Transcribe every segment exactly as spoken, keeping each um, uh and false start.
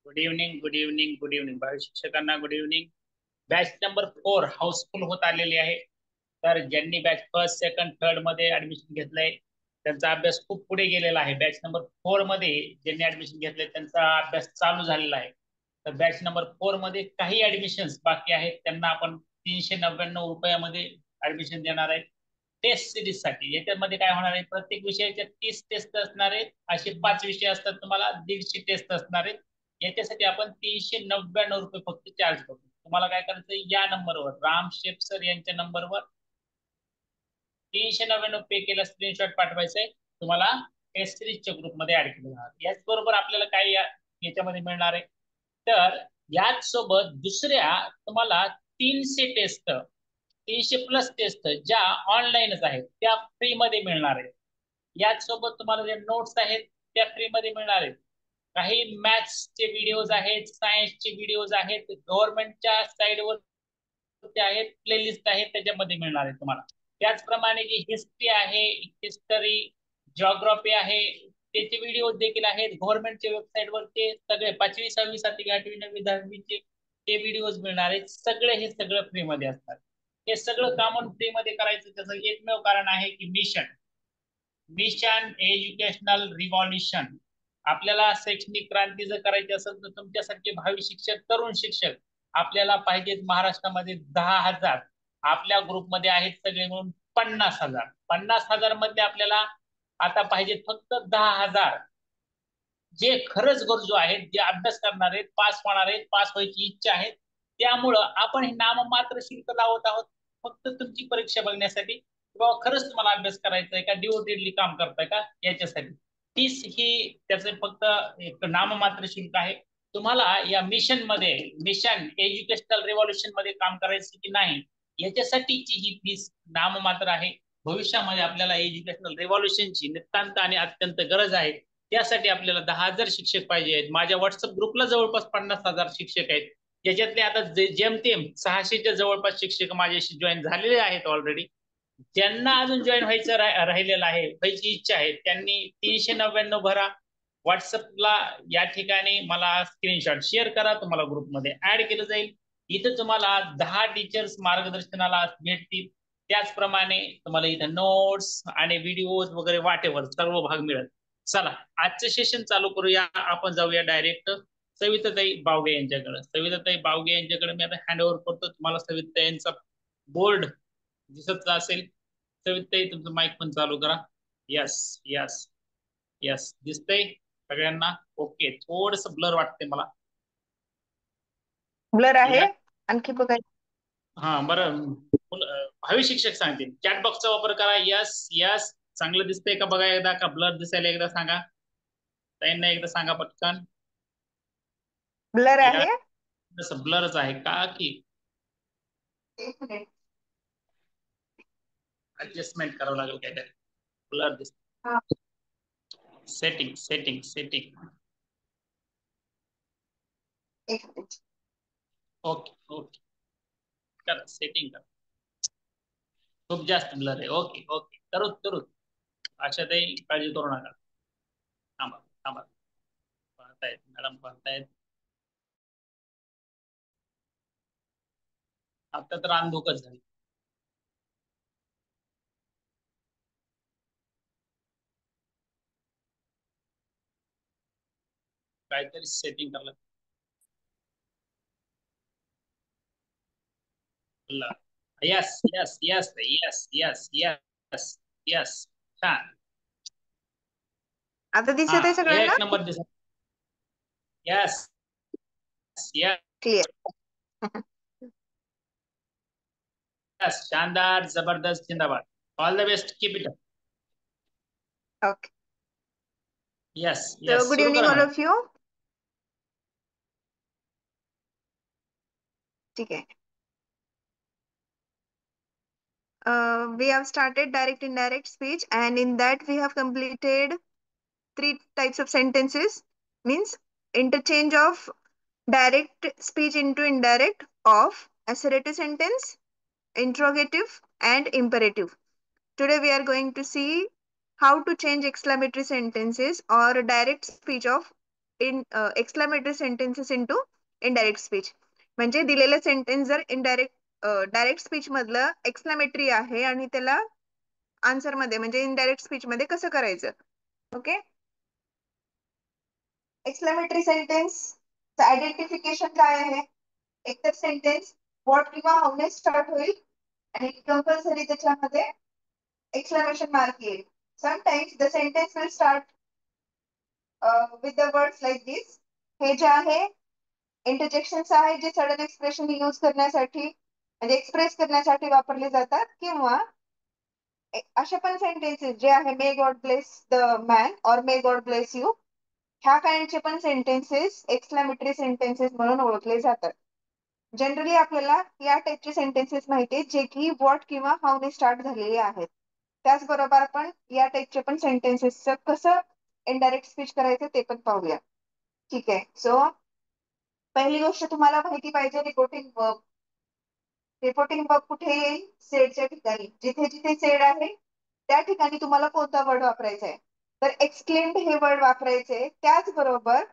Good evening good evening good evening भावी शिक्षकांना good evening. Batch number four houseful होत आलेली आहे. तर ज्यांनी बॅच फर्स्ट सेकंड थर्ड मध्ये ऍडमिशन घेतलंय त्यांचा अभ्यास खूप पुढे गेलेला आहे. बॅच नंबर फोर मध्ये ज्यांनी ऍडमिशन घेतलंय त्यांचा अभ्यास चालू झालेला आहे. तर बॅच नंबर फोर मध्ये काही ऍडमिशन बाकी आहेत त्यांना आपण तीनशे नव्याण्णव रुपयामध्ये ऍडमिशन देणार आहे टेस्ट सिरीज साठी. याच्यामध्ये काय होणार आहे, प्रत्येक विषयाच्या तीस टेस्ट असणार आहेत. असे पाच विषय असतात, तुम्हाला दीडशे टेस्ट असणार आहेत. याच्यासाठी आपण तीनशे नव्याण्णव रुपये फक्त चार्ज करतो. तुम्हाला काय करायचं, या नंबरवर राम शेफ सर यांच्या नंबरवर तीनशे नव्याण्णव पे केला स्क्रीनशॉट पाठवायचा आहे. तुम्हाला टेस्ट सिरीजच्या ग्रुपमध्ये ऍड केलं जाणार. याचबरोबर आपल्याला काय या याच्यामध्ये मिळणार आहे, तर याच सोबत दुसऱ्या तुम्हाला तीनशे टेस्ट तीनशे प्लस टेस्ट ज्या ऑनलाईनच आहेत त्या फ्री मध्ये मिळणार आहेत. याच सोबत तुम्हाला ज्या नोट्स आहेत त्या फ्री मध्ये मिळणार आहेत. काही मॅथ्सचे व्हिडिओज आहेत, सायन्सचे व्हिडिओज आहेत, गव्हर्नमेंटच्या साईडवर आहेत, प्लेलिस्ट आहेत, त्याच्यामध्ये मिळणार आहे तुम्हाला. त्याचप्रमाणे जी हिस्ट्री आहे, हिस्टरी, जिओग्राफी आहे, त्याचे व्हिडिओ देखील आहेत. गव्हर्नमेंटच्या वेबसाईटवर ते सगळे पाचवी सहावी सातवी आठवी नववी दहावीचे ते व्हिडिओज मिळणार आहेत. सगळे हे सगळं फ्री मध्ये असतात. हे सगळं काम फ्री मध्ये करायचं त्याचं एकमेव कारण आहे की मिशन मिशन एज्युकेशनल रिव्हॉल्युशन. आपल्याला शैक्षणिक क्रांती जर करायची असेल तर तुमच्यासारखे भावी शिक्षक, तरुण शिक्षक आपल्याला पाहिजेत महाराष्ट्रामध्ये दहा हजार. आपल्या ग्रुपमध्ये आहेत सगळे मिळून पन्नास हजार. पन्नास हजार मध्ये आपल्याला आता पाहिजे फक्त दहा हजार जे खरंच गरजू आहेत, जे अभ्यास करणार आहेत, पास होणार आहेत, पास व्हायची इच्छा आहे. त्यामुळं आपण हे नाममात्र शुल्क लावत आहोत फक्त तुमची परीक्षा बघण्यासाठी. बाबा खरंच तुम्हाला अभ्यास करायचा आहे का, डिओटेडली काम करताय का, याच्यासाठी फीस ही त्याचे फक्त एक नाममात्र शुल्क आहे. तुम्हाला या मिशन मध्ये, मिशन एज्युकेशनल रिव्हॉल्युशन मध्ये काम करायचं की नाही याच्यासाठीची ही फीस नाममात्र आहे. भविष्यामध्ये आपल्याला एज्युकेशनल रिव्हॉल्युशनची नितांत आणि अत्यंत गरज आहे. त्यासाठी आपल्याला दहा हजार शिक्षक पाहिजे आहेत. माझ्या व्हॉट्सअप ग्रुपला जवळपास पन्नास हजार शिक्षक आहेत, ज्याच्यातले आता जेमतेम सहाशेच्या जवळपास शिक्षक माझ्याशी जॉईन झालेले आहेत ऑलरेडी. ज्यांना अजून जॉईन व्हायचं रा, राहिलेलं आहे, व्हायची इच्छा आहे, त्यांनी तीनशे नव्याण्णव भरा. व्हॉट्सअपला या ठिकाणी मला स्क्रीनशॉट शेअर करा, तुम्हाला ग्रुपमध्ये ऍड केलं जाईल. इथं तुम्हाला दहा टीचर्स मार्गदर्शनाला भेटतील. त्याचप्रमाणे तुम्हाला इथं नोट्स आणि व्हिडिओज वगैरे वाटेवर सर्व भाग मिळेल. चला आजचं सेशन चालू करूया. आपण जाऊया डायरेक्ट सविताताई बावगे यांच्याकडे. सविताताई बावगे यांच्याकडे मी आता हँड ओव्हर करतो तुम्हाला. सविताताई यांचा बोर्ड दिसत असेल. सविताताई तुमचं माईक पण चालू करा. यस यस यस दिसतंय सगळ्यांना? ओके, थोडस ब्लर वाटते मला. ब्लर आहे आणखी बघा. हा बरं, भावी शिक्षक सांगतील चॅट बॉक्सचा वापर करा. यस यस चांगलं दिसतंय का बघा एकदा, का ब्लर दिसायला एकदा सांगा. ताईंना एकदा सांगा पटकन. ब्लर या आहे, तसं ब्लरच आहे का की ऍडजस्टमेंट करावं लागेल काहीतरी. ब्लर दिसत. सेटिंग सेटिंग सेटिंग एक मिनिट. ओके ओके करा सेटिंग करा. खूप जास्त ब्लर आहे. ओके ओके करू करू. आशाताई काळजी करू नका. थांबा थांबा, पाहतायत मॅडम पाहतायत. आता तर अंधुकच झाली. काहीतरी सेटिंग करायला. Yes yes yes yes yes yes yes छान. आता हा दिसत आहे सगळ्यांना एक नंबर दिसत. Yes yes clear. यस शानदार जबरदस्त जिंदाबाद. All the best, keep it up. Okay, yes so yes good सुरू evening करा all मॅडम. of you. ठीक आहे. Uh, we have started direct indirect speech, and in that we have completed three types of sentences, means interchange of direct speech into indirect of assertive sentence, interrogative and imperative. Today we are going to see how to change exclamatory sentences or direct speech of in exclamatory sentences into indirect speech. म्हणजे दिलेलं sentence जर indirect direct speech मधलं exclamatory आहे आणि त्याला answer मध्ये म्हणजे indirect speech मध्ये कसं करायचं. ओके. एक्सक्लामेटरी सेंटेन्स आयडेंटिफिकेशन काय आहे. एकतर सेंटेन्स व्हॉट किंवा हाऊने स्टार्ट होईल आणि कंपल्सरी त्याच्यामध्ये एक्सक्लेमेशन मार्क येईल. Sometimes the sentence will start with the words like this. हे जे आहे इंटरजेक्शन्स आहे जे सडन एक्सप्रेशन यूज करण्यासाठी म्हणजे एक्सप्रेस करण्यासाठी वापरले जातात. किंवा असे पण सेंटेन्सेस जे आहे may God bless the man और मे गॉड ब्लेस यू, ह्या काइंडचे पण सेंटेन्सेस एक्सक्लामेटरी सेंटेन्सेस म्हणून ओळखले जातात. जनरली आपल्याला या टाइपचे सेंटेन्सेस माहिती आहेत जे की व्हॉट किंवा हाऊ ने स्टार्ट झालेले आहेत. त्याचबरोबर आपण या टाइपचे पण सेंटेन्सेसचं कसं इनडायरेक्ट स्पीच करायचं ते पण पाहूया. ठीक आहे. सो पहिली गोष्ट तुम्हाला माहिती पाहिजे रिपोर्टिंग वर्ब. रिपोर्टिंग वर्ब कुठे येईल. सेडच्या ठिकाणी. जिथे जिथे सेड आहे त्या ठिकाणी तुम्हाला कोणता वर्ड वापरायचा आहे. तर एक्सक्लेम्ड हे वर्ड वापरायचे. त्याचबरोबर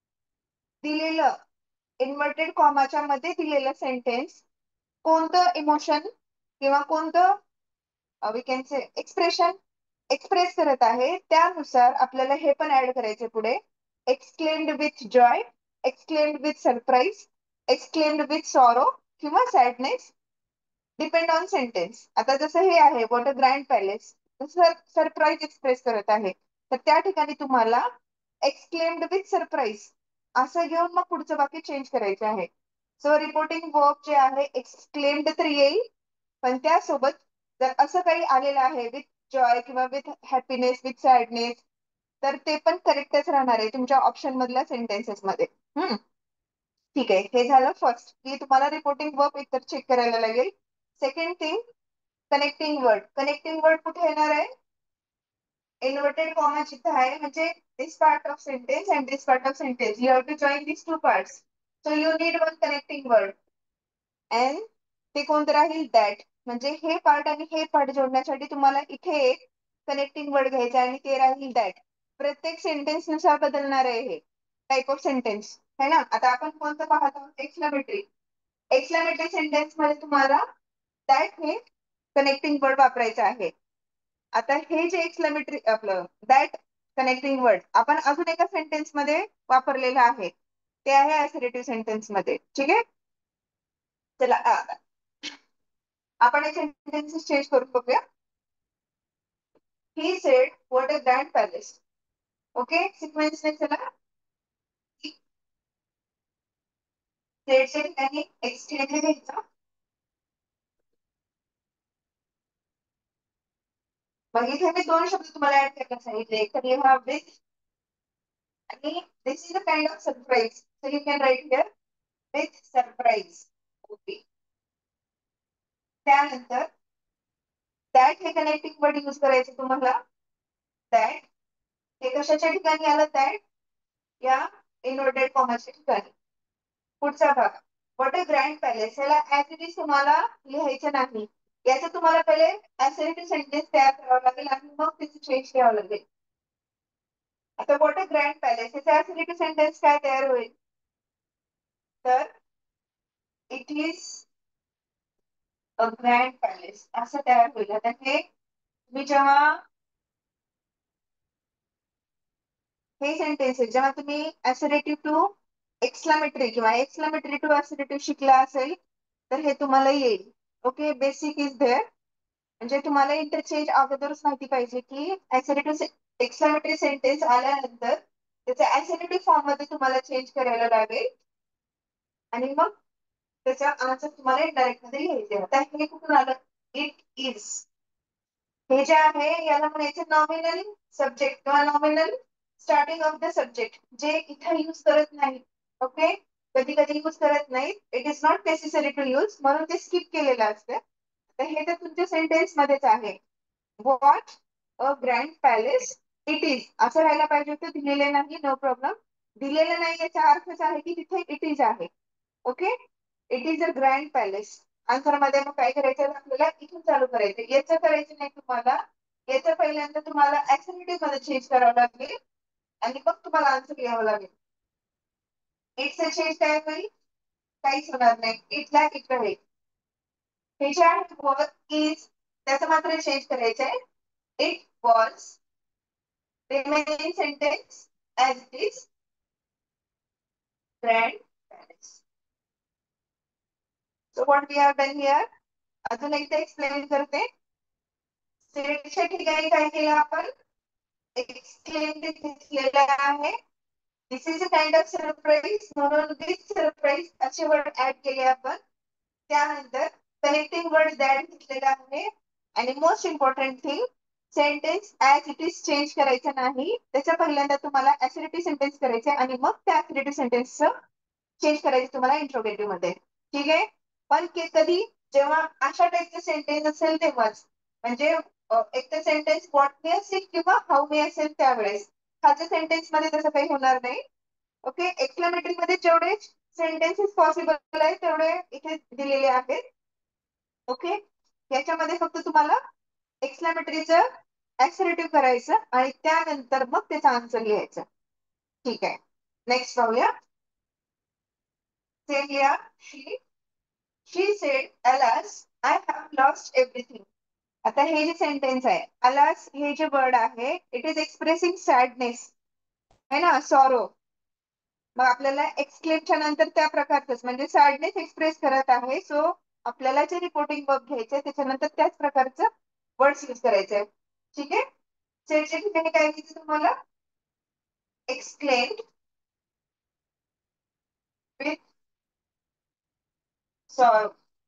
दिलेलं इन्व्हर्टेड कॉमाच्या मध्ये दिलेलं सेंटेन्स कोणतं इमोशन किंवा कोणतं we can say expression express करत आहे त्यानुसार आपल्याला हे पण ऍड करायचे पुढे. Exclaimed with joy, exclaimed with surprise, exclaimed with sorrow किंवा सॅडनेस डिपेंड ऑन सेंटेन्स. आता जसं हे आहे what a grand palace, surprise express करत आहे तर त्या ठिकाणी तुम्हाला एक्सक्लेम्ड विथ सरप्राईज असं घेऊन मग पुढचं वाक्य चेंज करायचे आहे. सो रिपोर्टिंग वर्ब जे आहे एक्सक्लेम्ड तर येईल पण त्यासोबत जर असं काही आलेलं आहे विथ जॉय किंवा विथ हॅपीनेस विथ सॅडनेस तर ते पण करेक्टच राहणार आहे तुमच्या ऑप्शन मधल्या सेंटेन्सेस मध्ये. हम्म ठीक आहे. हे झालं फर्स्ट की तुम्हाला रिपोर्टिंग वर्ब एकतर चेक करायला लागेल. Second thing connecting word. Connecting word कुठे येणार आहे. इन्व्हर्टेड कॉमा जिथे आहे म्हणजे this part of sentence and this part of sentence. You have to join these two parts. So you need one connecting word. And ते कोणतं राहील that. म्हणजे हे पार्ट आणि हे पार्ट जोडण्यासाठी तुम्हाला इथे एक कनेक्टिंग वर्ड घ्यायचा आणि ते राहील that. प्रत्येक सेंटेन्स नुसार बदलणार आहे हे टाइप ऑफ सेंटेन्स है ना. आता आपण कोणतं पाहत आहोत एक्सक्लामेटरी. एक्सक्लामेटरी सेंटेन्स मध्ये तुम्हाला that हे कनेक्टिंग वर्ड वापरायचं आहे. आता हे जे एक्सक्लामेटरी आपलं दॅट कनेक्टिंग वर्ड आपण अजून एका सेंटेन्स मध्ये वापरलेलं आहे ते आहे असर्टिव्ह सेंटेन्स मध्ये. ठीक आहे. चला आपण हे सेंटेन्सेस चेंज करून बघूया. He said what a grand palace. Okay sequence ने चला. सेडच्या ठिकाणी एक्सक्लेम्ड घ्यायचा. मग इथे मी दोन शब्द तुम्हाला ऍड करायला सांगितले. तर यू हॅव विथ आणि this is a kind of surprise. So you can write here with surprise. Okay. त्यानंतर दॅट हे कनेक्टिंग वर्ड यूज करायचं तुम्हाला. दॅट हे कशाच्या ठिकाणी आलं. दॅट या इन्व्हर्टेड कॉमाच्या ठिकाणी. पुढचा भाग व्हॉट अ ग्रँड पॅलेस. याला ऍज इट इज तुम्हाला लिहायचं नाही. याचं तुम्हाला पहिले ऍसर्टिव्ह सेंटेन्स तयार करावं लागेल आणि मग त्याचं चेंज घ्यावं लागेल. आता व्हॉट अ ग्रँड पॅलेस याचा ऍसर्टिव्ह सेंटेन्स काय तयार होईल. तर it is a grand palace असं तयार होईल. आता हे तुम्ही जेव्हा हे सेंटेन्सेस जेव्हा तुम्ही ऍसर्टिव्ह टू एक्सक्लामेटरी किंवा एक्सक्लामेटरी टू ऍसर्टिव्ह शिकला असेल तर हे तुम्हाला येईल. Okay basic is there. म्हणजे तुम्हाला इंटरचेंज अगोदरच माहिती पाहिजे की ऍसर्टिव्ह एक्सक्लामेटरी सेंटेन्स आल्यानंतर त्याच्या ऍसर्टिव्ह फॉर्म मध्ये तुम्हाला चेंज करायला लागेल आणि मग त्याचा आन्सर तुम्हाला इनडायरेक्ट मध्ये लिहायचे. आता हे कुठून आलं. इट इज हे जे आहे याला म्हणायचं नॉमिनल सब्जेक्ट किंवा nominal starting of the subject जे इथे यूज करत नाही. ओके कधी कधी यूज करत नाही. It is not necessary to use म्हणून ते स्किप केलेलं असतं. तर हे तर तुमच्या सेंटेन्स मध्येच आहे. What a grand palace it is असं राहायला पाहिजे होतं. दिलेलं नाही नो प्रॉब्लेम. दिलेलं नाही याचा अर्थच आहे की तिथे इट इज आहे. Okay it is a grand palace. Answer मध्ये मग काय करायचं आपल्याला इथून चालू करायचं. याचं करायचं नाही तुम्हाला. याचं पहिल्यांदा तुम्हाला ऍसर्टिव्ह मध्ये चेंज करावं लागेल आणि मग तुम्हाला आन्सर लिहावं लागेल. इटचं चेंज काय होईल? काहीच होणार नाही. इटला इट राहील. हे जे आहे वॉज इज त्याचं मात्र चेंज करायचंय. It was remaining sentence as it is grandparents. So what we have done here, अजून एकदा एक्सप्लेन करते. सेटच्या ठिकाणी काय केलं आपण? एक्सक्लेम घेतलेला आहे. This is a kind of surprise म्हणून दिस सरप्राईज असे वर्ड ऍड केले आपण. त्यानंतर कनेक्टिंग वर्ड दॅट घेतलेला आहे. आणि most important thing, sentence as it is change करायचं नाही. त्याच्या पहिल्यांदा तुम्हाला ऍसिडिटी सेंटेन्स करायचे आणि मग त्या ऍसिडिटी सेंटेन्सचं चेंज करायचं तुम्हाला इंट्रोगेटिव्ह मध्ये. ठीक आहे. पण कधी जेव्हा अशा टाईपचं सेंटेन्स असेल तेव्हाच, म्हणजे एक तर सेंटेन्स व्हॉट मे असेल किंवा हाऊ मे असेल त्यावेळेस. खालच्या सेंटेन्स मध्ये तसं काही होणार नाही. ओके. एक्सक्लेमेटरी मध्ये जेवढे सेंटेन्सेस पॉसिबल आहे तेवढे इथे दिलेले आहेत. ओके. याच्यामध्ये फक्त तुम्हाला एक्सक्लेमेटरीचं ऍक्सरेटिव्ह करायचं आणि त्यानंतर मग त्याचा आन्सर लिहायचं. ठीक आहे. नेक्स्ट पाहूया. Say here, she she said, alas, I have lost everything. आता हे जे सेंटेन्स आहे, alas हे जे वर्ड आहे, इट इज एक्सप्रेसिंग सॅडनेस, है ना, सॉरो. मग आपल्याला एक्सक्लेमच्या नंतर त्या प्रकारचंच म्हणजे सॅडनेस एक्सप्रेस करत आहे. सो आपल्याला जे रिपोर्टिंग वर्ब घ्यायचंय त्याच्यानंतर त्याच प्रकारचं वर्ड्स यूज करायचंय. ठीक आहे. सेटच्या ठिकाणी काय घ्यायचं तुम्हाला? Exclaimed with sorrow.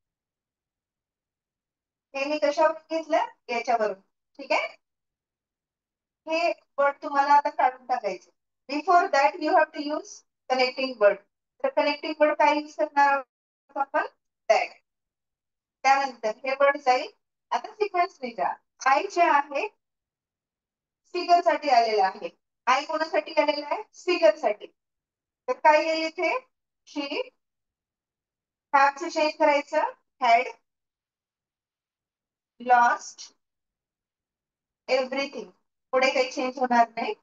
हे मी कशावरून घेतलं? याच्यावरून. ठीक आहे. हे वर्ड तुम्हाला आता काढून टाकायचे. Before that you have to use connecting word. तर कनेक्टिंग वर्ड काय यूज करणार आहोत आपण? दॅट. त्यानंतर हे वर्ड जाईल. आता सिक्वेन्स लिहा. आय जे आहे स्पीकर साठी आलेला आहे. आय कोणासाठी आलेला आहे? स्पीकर साठी. तर काय येईल इथे? शी हॅवचं चेंज करायचं. Had lost everything. पुढे काही चेंज होणार नाही.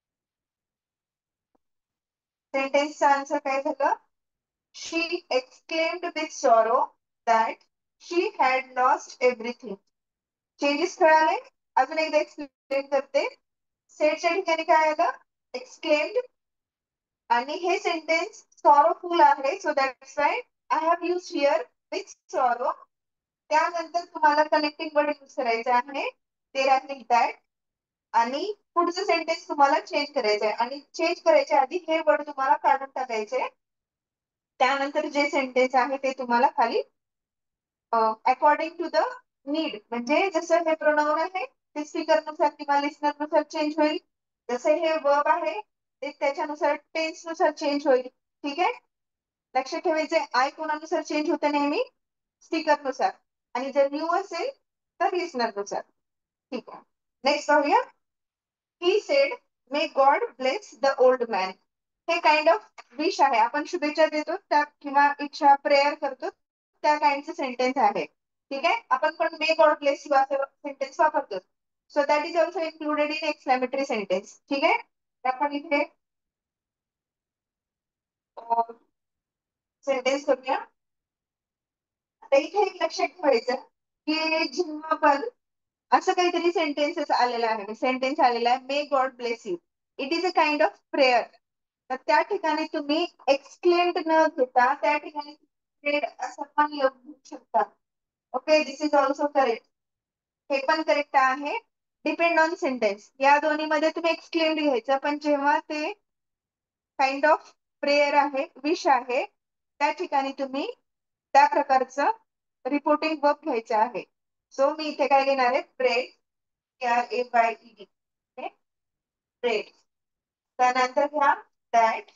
सेंटेन्सचा आन्सर काय झालं? She exclaimed with sorrow that she had lost everything. Changes कळाले? अजून एकदा एक्सप्लेन करते. सेटच्या ठिकाणी काय आलं? एक्सक्लेम्ड. आणि हे सेंटेन्स सॉरोफुल आहे. So that's why I have use here with sorrow. त्यानंतर तुम्हाला कनेक्टिंग वर्ड यूज करायचं आहे. ते राहील दॅट. आणि पुढचं सेंटेन्स तुम्हाला चेंज करायचं आहे. आणि चेंज करायच्या आधी हे वर्ड तुम्हाला काढून टाकायचे. त्यानंतर जे सेंटेन्स आहे ते तुम्हाला खाली अकॉर्डिंग टू द नीड, म्हणजे जसं हे प्रोनाउन आहे ते स्पीकरनुसार किंवा लिस्नरनुसार चेंज होईल. जसं हे वर्ब आहे ते त्याच्यानुसार टेन्सनुसार चेंज होईल. ठीक आहे. लक्षात ठेवायचे आय कोणानुसार चेंज होते नेहमी? स्पीकरनुसार. आणि जर न्यू असेल तर लिस्नरनुसार. ठीक आहे. नेक्स्ट पाहूया. He said, may God bless the old man. हे काइंड ऑफ विश आहे. आपण शुभेच्छा देतो त्या किंवा इच्छा प्रेयर करतो त्या काइंडचं सेंटेन्स आहे. ठीक आहे. आपण पण मे गॉड ब्लेस यू असं सेंटेन्स वापरतो. So that is also included in exclamatory sentence. ठीक आहे. आपण इथे सेंटेन्स करूया. आता इथे एक लक्षात ठेवायचं की जेव्हा आपण असं काहीतरी सेंटेन्सेस आलेला आहे, सेंटेन्स आलेला आहे may God bless you, it is a kind of prayer. तर त्या ठिकाणी तुम्ही एक्सक्लेम्ड न घेता त्या ठिकाणी असं पण लिहू शकता. Okay. This is also correct. हे पण करेक्ट आहे. Depend on sentence. या दोन्ही मध्ये तुम्ही एक्सक्लेम्ड घ्यायचं, पण जेव्हा ते काइंड ऑफ प्रेयर आहे, विश आहे, त्या ठिकाणी तुम्ही त्या प्रकारचं रिपोर्टिंग वर्ब घ्यायचं आहे. सो मी इथे काय घेणार आहे? Prayed. R A Y E D. Prayed. त्यानंतर घ्या दॅट.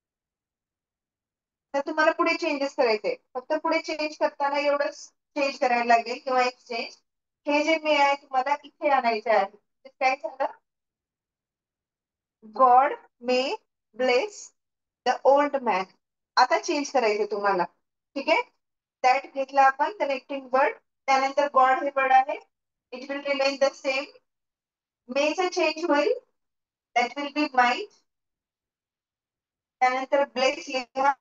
तर तुम्हाला पुढे चेंजेस करायचे. फक्त पुढे चेंज करताना एवढंच चेंज करायला लागेल किंवा एक्सचेंज. हे जे मे आहे तुम्हाला इथे आणायचे आहे. काय झालं? God may bless the old man. आता चेंज करायचे तुम्हाला. ठीक आहे. दॅट घेतला आपण कनेक्टिंग वर्ड. त्यानंतर गॉड हे वर्ड आहे. It will remain the same. May चे चेंज होईल. That will be might. त्यानंतर ब्लेस लिहा,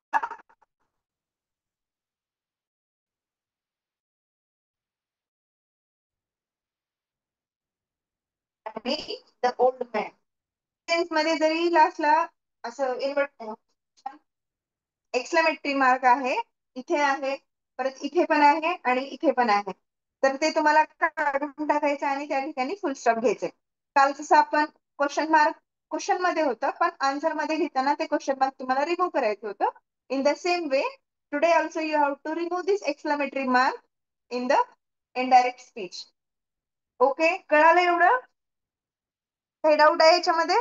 आणि द ओल्ड मॅन मध्ये जरी लास्टला असं इन्व्हर्ट एक्सक्लेमेटरी मार्क आहे, इथे आहे, परत इथे पण आहे आणि इथे पण आहे, तर ते तुम्हाला काढून टाकायचं आणि त्या ठिकाणी फुल स्टॉप घ्यायचे. काल जसं आपण क्वेश्चन मार्क क्वेश्चन मध्ये होतं, पण आन्सर मध्ये घेताना ते क्वेश्चन मार्क तुम्हाला रिमूव्ह करायचं होतं. In the same way today also you have to remove this exclamatory mark in the indirect speech. Okay, कळालं एवढं? काही डाऊट आहे याच्यामध्ये?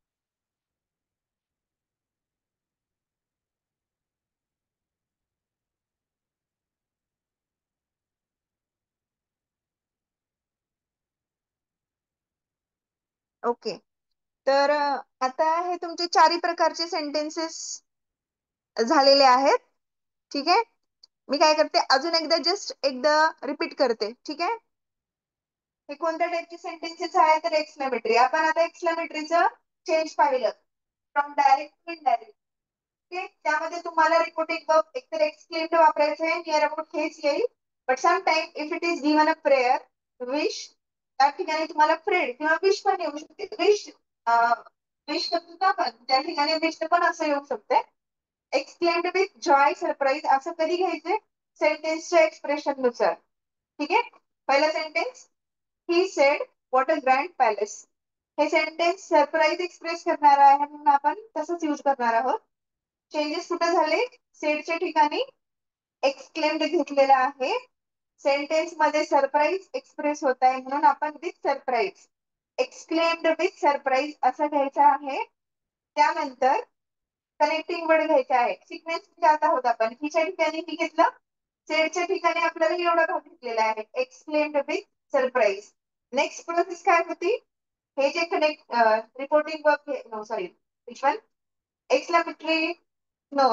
ओके, तर आता हे तुमचे चारही प्रकारचे सेंटेन्सेस झालेले आहेत. ठीक आहे, मी काय करते अजून एकदा जस्ट एकदा रिपीट करते. ठीक आहे, हे कोणत्या टाइपचे सेंटेन्सेस आहे? तर एक्सक्लेमेटरी. आपण आता एक्सक्लेमेटरीचं चेंज पाहिलं from direct to indirect. Okay, त्यामध्ये तुम्हाला रिपोर्टिंग वर्ब एकतर एक्सक्लेम्ड वापरायचं आहे, नियर अबाउट हेच येईल, but some time if it is given a prayer wish, त्या ठिकाणी तुम्हाला प्रेड किंवा विश पण येऊ शकते. विश विश करतो ना आपण, त्या ठिकाणी विश पण असं येऊ शकते. एक्सक्लेम्ड विथ जॉय सरप्राईज असं कधी घ्यायचे? सेंटेन्सच्या एक्सप्रेशन नुसार. ठीक आहे, पहिला sentence, he said what a grand palace. हे सेंटेन्स सरप्राईज एक्सप्रेस करणार आहे म्हणून आपण तसंच यूज करणार आहोत. चेंजेस कुठे झाले? सेडच्या ठिकाणी एक्सक्लेम्ड घेतलेला आहे, सेंटेन्स मध्ये सरप्राईज एक्सप्रेस होत आहे म्हणून आपण with surprise, exclaimed with surprise असं घ्यायचं आहे. त्यानंतर कनेक्टिंग वर्ड घ्यायचा आहे. सिक्वेन्स जात आहोत आपण. हिच्या ठिकाणी मी घेतलं, सेडच्या ठिकाणी आपल्याला एवढा भाग घेतलेला आहे, explained with surprise. Next process काय होती? हे जे connect reporting work, no sorry, which one, exclamatory, no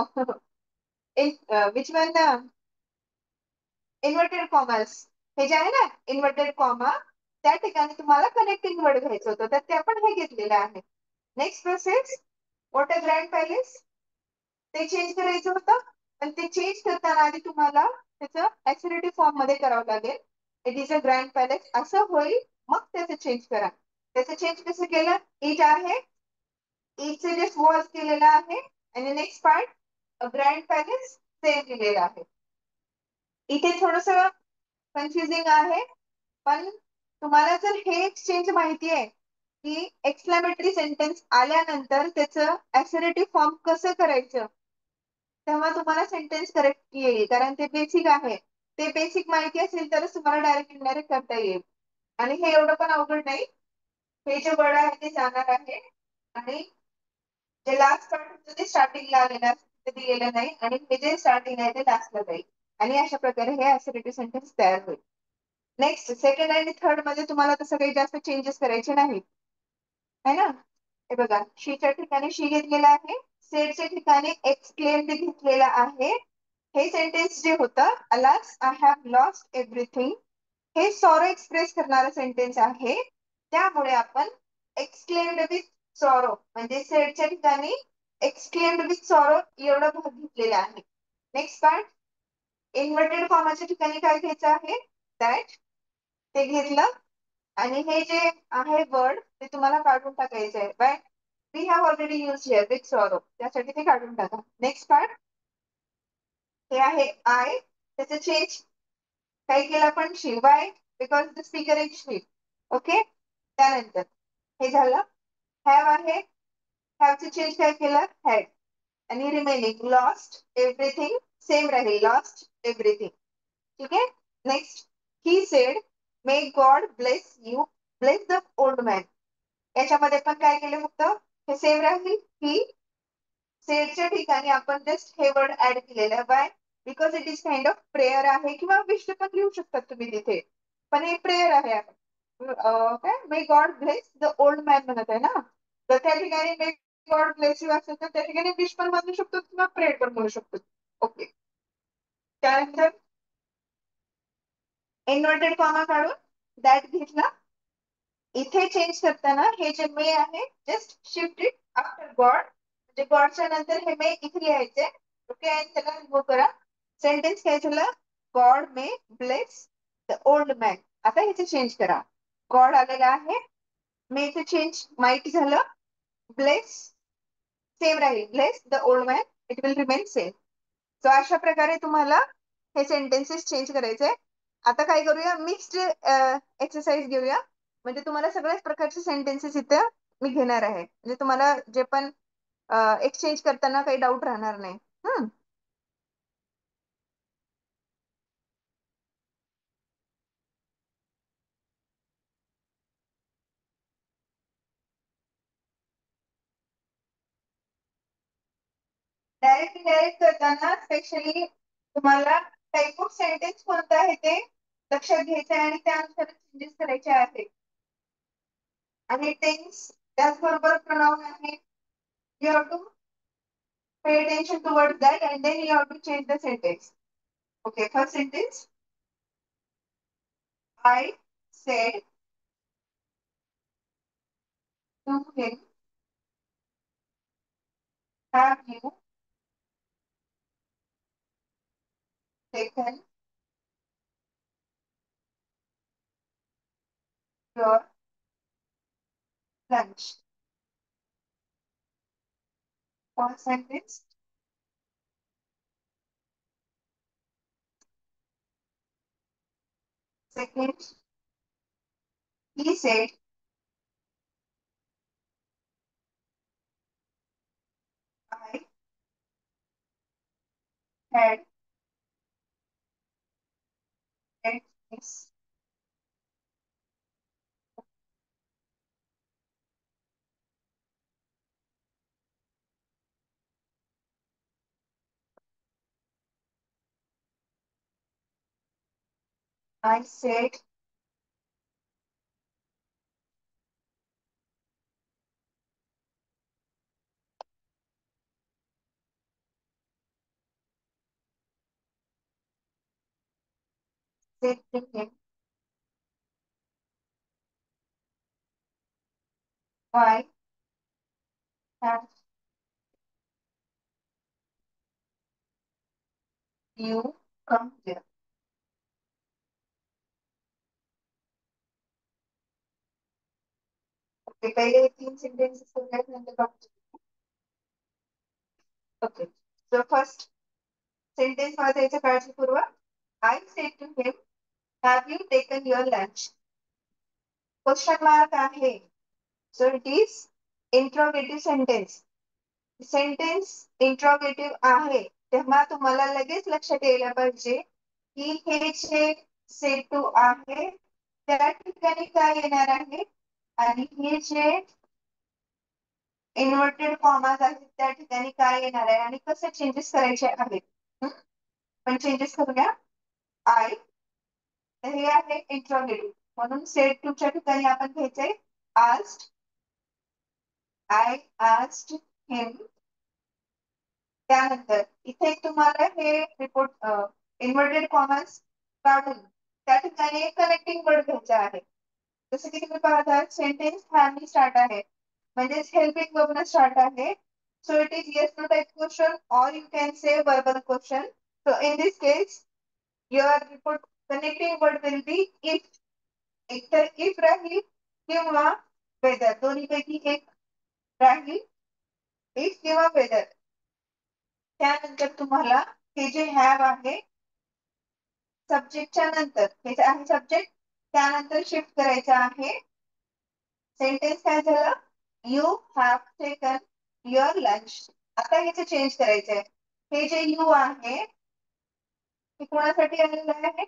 which one, inverted commas. हे जे आहे ना इन्व्हर्टेड कॉमा, त्या ठिकाणी तुम्हाला कनेक्टिंग वर्ड घ्यायचं होतं, तर ते आपण हे घेतलेलं आहे. Next process, what a grand palace, ते चेंज करायचं होतं, पण ते चेंज करताना आधी तुम्हाला त्याचं ऍसिडिटी फॉर्म मध्ये करावं लागेल. It is a grand palace असं होईल, मग त्याचं चेंज करा. त्याचं चेंज कसं केलं? इट आहे, इटचे जे वॉज केलेलं आहे, आणि next part a grand palace same दिलेलं आहे. इथे थोडस कन्फ्युजिंग आहे, पण तुम्हाला जर हे चेंज माहिती आहे की एक्सक्लेमेटरी सेंटेन्स आल्यानंतर त्याचं ऍसिडिटी फॉर्म कसं करायचं, तेव्हा तुम्हाला सेंटेन्स करेक्ट येईल, कारण ते बेसिक आहे. ते बेसिक माहिती असेल तरच तुम्हाला डायरेक्ट इनडायरेक्ट करता येईल. आणि हे एवढं पण अवघड नाही. हे जे वर्ड आहे ते जाणार आहे, आणि जे लास्ट पार्ट होतं ते स्टार्टिंगला आलेलं ते दिलेलं नाही, आणि हे जे स्टार्टिंग आहे ते लास्टला जाईल, आणि अशा प्रकारे हे ऍसिडिटी सेंटेन्स तयार होईल. नेक्स्ट सेकंड आणि थर्ड मध्ये तुम्हाला तसं काही जास्त चेंजेस करायचे नाही, है ना? हे बघा, शीच्या ठिकाणी शी घेतलेला आहे, सेडच्या ठिकाणी एक्सक्लेम्ड घेतलेला आहे. हे सेंटेन्स जे होतं, alas I have lost everything, हे सॉरो एक्सप्रेस करणारं सेंटेन्स आहे. त्यामुळे आपण एक्सक्लेम्ड विथ सॉरो, म्हणजे सेडच्या ठिकाणी एक्सक्लेम्ड विथ सॉरो एवढा भाग घेतलेला आहे. नेक्स्ट पार्ट, इन्व्हर्टेड कॉमाच्या ठिकाणी काय घ्यायचं आहे? दॅट, ते घेतलं, आणि हे जे आहे वर्ड ते तुम्हाला काढून टाकायचं आहे. By we have already use here with sorrow, त्यासाठी ते काढून टाका. नेक्स्ट पार्ट, हे आहे आय, त्याचं चेंज काय केलं आपण? She. Why? Because the speaker is she. Okay, त्यानंतर हे झालं. हॅव आहे, हॅवचं चेंज काय केलं? हॅड. आणि रिमेनिंग लॉस्ट एव्हरीथिंग सेम राहील, लॉस्ट एव्हरीथिंग. ठीक आहे. Next, he said may God bless you, bless the old man. याच्यामध्ये पण काय केलं? फक्त हे सेम राहील. ही सेडच्या ठिकाणी आपण जस्ट हे वर्ड ऍड केलेलं. By because it is kind of prayer आहे, किंवा विश पण लिहू शकतात तुम्ही तिथे, पण हे प्रेयर आहे. काय, may God bless the old man म्हणत आहे ना, तर त्या ठिकाणी मे गॉड ब्लेस यू असेल तर त्या ठिकाणी विश पण म्हणू शकतो किंवा प्रेयर पण म्हणू शकतो. ओके, त्यानंतर इन्व्हर्टेड कॉमा काढून दॅट घेतला. इथे चेंज करताना हे जे मे आहे, just shift it after God, म्हणजे गॉडच्या नंतर हे मे इथे लिहायचे. ओके, आणि त्याला रिमूव्ह करा. सेंटेन्स काय झालं? God may bless the old man. आता ह्याचे चेंज करा. गॉड आलेला आहे, मेचं चेंज माइट झालं, ब्लेस सेम राहील, bless the old man, it will remain same. So अशा प्रकारे तुम्हाला हे सेंटेन्सेस चेंज करायचे. आता काय करूया, मिक्स्ड एक्सरसाइज घेऊया. म्हणजे तुम्हाला सगळ्याच प्रकारचे सेंटेन्सेस इथं मी घेणार आहे, म्हणजे तुम्हाला जे पण एक्सचेंज करताना काही डाऊट राहणार नाही. हम्म डायरेक्ट इनडायरेक्ट करताना स्पेशली तुम्हाला टाइप ऑफ सेंटेन्स कोणता आहे ते लक्षात घ्यायचं आहे आणि त्यानुसार चेंजेस करायचे आहेत. आणि टेन्स त्याचबरोबर प्रोनाउन आहे. You have to pay attention towards that and then you have to change the sentence. Okay, first sentence. I said to him, have you taken your lunch? First sentence. Second, he said, I had read this. I said, said to him, why have you come here? Okay, पहिले हे तीन sentences सगळ्यात नंतर बघू. Okay, so first sentence मध्ये याच्या काळजीपूर्वक. I said to him, have you taken your lunch? Question mark आहे. So it is interrogative sentence. Sentence interrogative आहे, तेव्हा तुम्हाला लगेच लक्षात यायला पाहिजे की हे जे से टू आहे त्या ठिकाणी काय येणार आहे आणि हे जे इन्व्हर्टेड कॉमाज आहेत त्या ठिकाणी काय येणार आहे आणि कसे चेंजेस करायचे आहेत. हम्म? पण चेंजेस करूया. आय हे आहे इंट्रोगेटिव्ह, म्हणून सेट टू च्या ठिकाणी आपण घ्यायचंय आस्क्ड. आय आस्क्ड हिम. त्यानंतर इथे तुम्हाला हे रिपोर्ट इन्व्हर्टेड कॉमर्स काढून त्या ठिकाणी एक कनेक्टिंग वर्ड घ्यायचा आहे. जसं की तुम्ही पाहता सेंटेन्स हॅवनी स्टार्ट आहे, म्हणजेच हेल्पिंग वर्बन स्टार्ट आहे. So it is yes no type question और you can say verbal question. So in this case your report connecting word will be if. एकतर इफ राहील किंवा वेदर, दोन्हीपैकी एक राहील, इफ किंवा वेदर. त्यानंतर तुम्हाला हे जे हॅव आहे सब्जेक्टच्या नंतर, हे आहे सब्जेक्ट, त्यानंतर शिफ्ट करायचं आहे. सेंटेन्स काय झालं? You have taken your lunch. आता ह्याचे चेंज करायचंय. हे जे यू आहे हे कोणासाठी आलेलं आहे?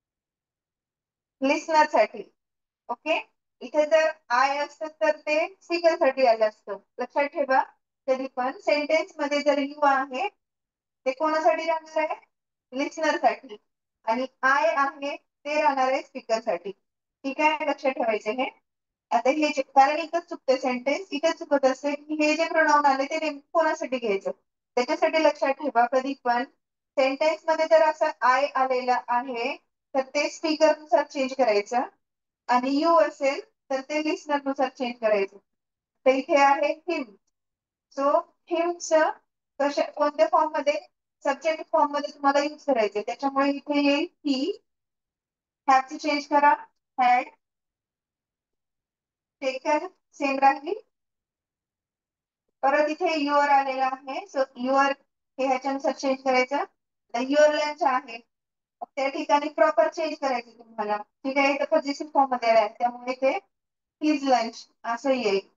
लिस्नर साठी. ओके, इथे जर आय असतं तर ते स्पीकर साठी आलं असतं. लक्षात ठेवा, कधी पण सेंटेन्स मध्ये जर यू आहे ते कोणासाठी राहणार आहे? लिस्नर साठी. आणि आय आहे ते राहणार आहे स्पीकर साठी. ठीक आहे, लक्षात ठेवायचे हे. आता हे जे, कारण इथंच चुकते सेंटेन्स, इथेच चुकत असते की हे जे प्रोनाउन आले ते नेमकं कोणासाठी घ्यायचं. त्याच्यासाठी लक्षात ठेवा, कधी पण सेंटेन्स मध्ये जर असं आय आलेलं आहे तर ते स्पीकर नुसार चेंज करायचं आणि यू असेल तर ते लिस्नर नुसार चेंज करायचं. तर इथे आहे हिम. सो हिमच कशा कोणत्या फॉर्म मध्ये, सब्जेक्ट फॉर्म मध्ये तुम्हाला यूज करायचे, त्याच्यामुळे इथे येईल ही, हॅवची चेंज करा, हॅड, टेकन सेम राहील. परत इथे युअर आलेला आहे, सो युअर हे ह्याच्यानुसार चेंज करायचं. युअर लंच आहे, त्या ठिकाणी प्रॉपर चेंज करायचं तुम्हाला, ठीक आहे. इथे पोझिशन फॉर्म मध्ये आहे, त्यामुळे ते हिज लंच असं येईल.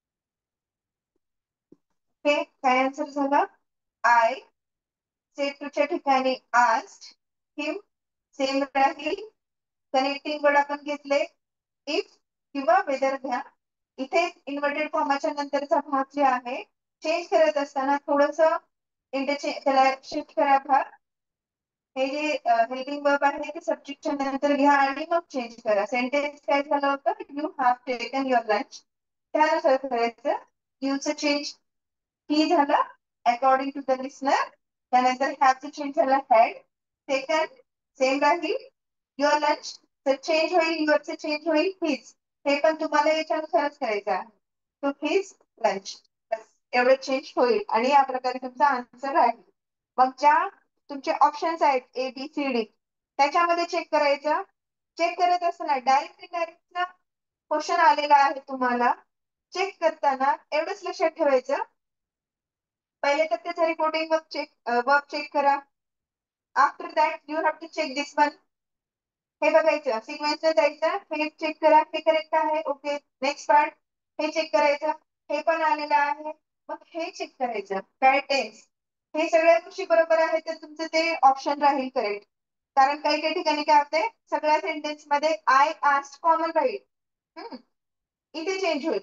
ओके, काय आन्सर झाला? आय सेड टूच्या ठिकाणी आस्क्ड हिम सेम राहील. कनेक्टिंग वर्ड आपण घेतले इफ किंवा वेदर घ्या. इथे इन्व्हर्टेड फॉर्माच्या नंतरचा भाग जे आहे चेंज करत असताना थोडस इंटरचेंज त्याला शिफ्ट करा भाग. हे जे हेल्पिंग वर्ब आहे ते सब्जेक्टच्या नंतर घ्या आणि मग चेंज करा. सेंटेन्स काय झालं होतं, you have taken your lunch, त्यानुसार करायचं. यूचं चेंज ही झालं अकॉर्डिंग टू द लिसनर. त्यानंतर हॅवचं चेंज झालं हॅड, टेकन सेम राहील. युअर लंच तर चेंज होईल, युअरचं चेंज होईल हिज, हे पण तुम्हाला याच्यानुसारच करायचं आहे. तो हिज लंच, एवढं चेंज होईल आणि या प्रकारे तुमचा आन्सर राहील. मग ज्या तुमचे ऑप्शन्स आहेत ए बी सी डी, त्याच्यामध्ये चेक करायचं. चेक करत असताना डायरेक्ट इनडायरेक्टचा क्वेश्चन आलेला आहे तुम्हाला, चेक करताना एवढंच लक्षात ठेवायचं, पहिले तर त्याचा reporting verb check verb check करा. After that you have to check this one, हे बघायचं, सिक्वेन्सला जायचं, हे चेक करा, हे करेक्ट आहे, ओके. नेक्स्ट पार्ट हे चेक करायचं, हे पण आलेलं आहे, मग हे चेक करायचं, काय टेन्स, हे सगळ्या गोष्टी बरोबर आहे तर तुमचं ते ऑप्शन राहील करेक्ट. कारण काही काही ठिकाणी काय होते, सगळ्या सेंटेन्स मध्ये आय आस्ट कॉमन राहील, इथे चेंज होईल.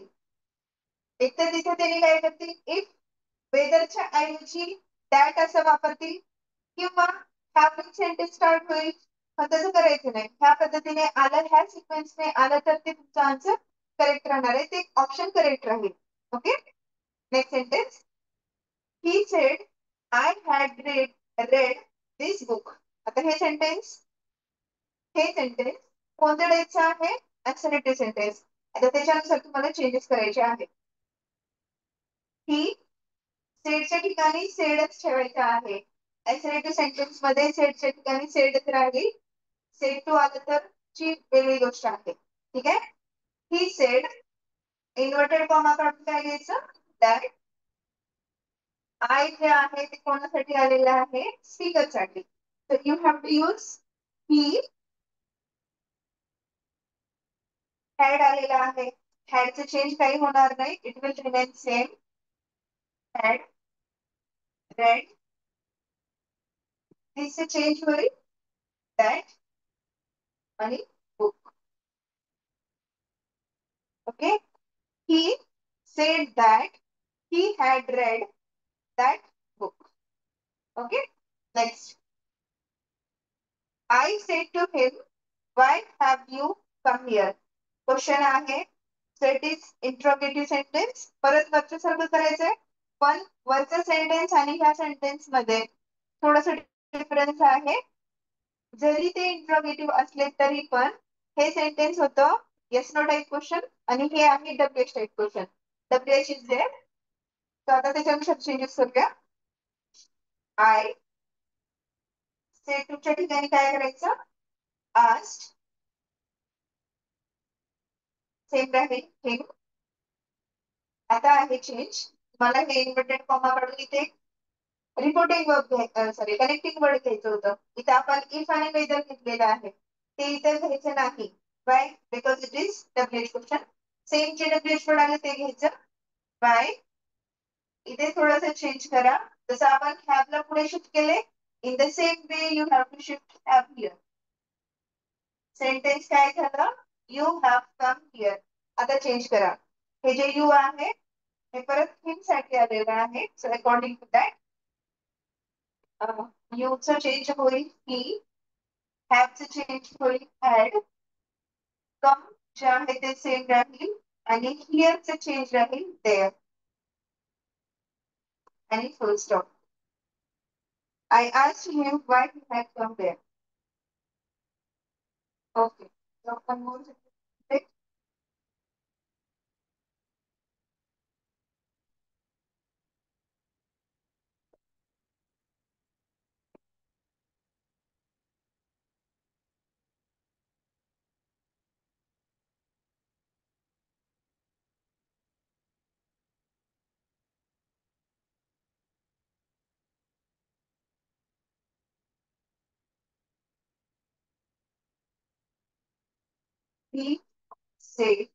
एक तर तिथे त्यांनी काय करतील, इफ वेदरच्या ऐवजी दॅट असं वापरतील किंवा हॅव सेंटेन्स स्टार्ट होईल, पण तसं करायचं नाही. ह्या पद्धतीने आलं, ह्या सिक्वेन्सने आलं तर ते तुमचं आन्सर करेक्ट राहणार आहे, ते ऑप्शन करेक्ट राहील. Okay, next sentence, he said I had read read this book. आता हे सेंटेन्स हे सेंटेन्स कोणत्या टाईपचं आहे, ऍक्सलेटिव्ह सेंटेन्स. आता त्याच्यानुसार तुम्हाला चेंजेस करायचे आहेत. ही सेडच्या ठिकाणी सेडच ठेवायचं आहे. ऍक्सलेटिव्ह सेंटेन्स मध्ये सेडच्या ठिकाणी सेडच राहील. सेड टू आलं तर ची वेगळी गोष्ट आहे, ठीक आहे. ही सेड इन्व्हर्टेड कॉमा काढून काय घ्यायचं, दॅट आय जे आहे ते कोणासाठी आलेलं आहे, स्पीकर साठी. तर you have to use he. Had आलेला आहे, हॅडचं चेंज काही होणार नाही, it will remain same. Had read, दिसचं चेंज होईल दॅट आणि book. Okay, he said that he had read that book. Okay, next. I said to him, why have you come here? Question आहे, so it is interrogative sentence. परत वरच्या सारखं करायचंय, पण वरचा सेंटेन्स आणि ह्या सेंटेन्स मध्ये थोडस डिफरन्स आहे. जरी ते इंट्रोगेटिव्ह असले तरी पण हे सेंटेन्स होतं येस नो टाईप क्वेश्चन आणि हे आहे WH type question. WH is there, तर आता त्याच्यानुसार चेंजेस करूया. आय सेड टूच्या ठिकाणी काय करायचं, आस्ट सेम राहील हिम. आता आहे चेंज, मला हे इन्व्हर्टेड कॉमा काढून इथे रिपोर्टिंग वर्ब घ्यायचं, सॉरी कनेक्टिंग वर्ड घ्यायचं होतं. इथे आपण इफ आणि वेदर घेतलेलं आहे, ते इथे घ्यायचं नाही. By, because it is WH question. Same जे डब्ल्यूएच वर्ड आले ते घ्यायचं. बाय, इथे थोडंसं चेंज करा, जसं आपण हॅवला पुढे शिफ्ट केले, in the same way you have to shift have here. Sentence काय झालं, यू हॅव कम हिअर. आता चेंज करा, हे जे यू आहे हे परत हिम साठी आलेलं आहे, सो अकॉर्डिंग टू दॅट यूचं चेंज होईल ही, हॅवचं चेंज होईल हॅड, कम जे आहे ते सेम राहील आणि हिअरचं चेंज राहील देअर आणि full stop. I asked him why he had come there. Okay. So one more sentence. He said.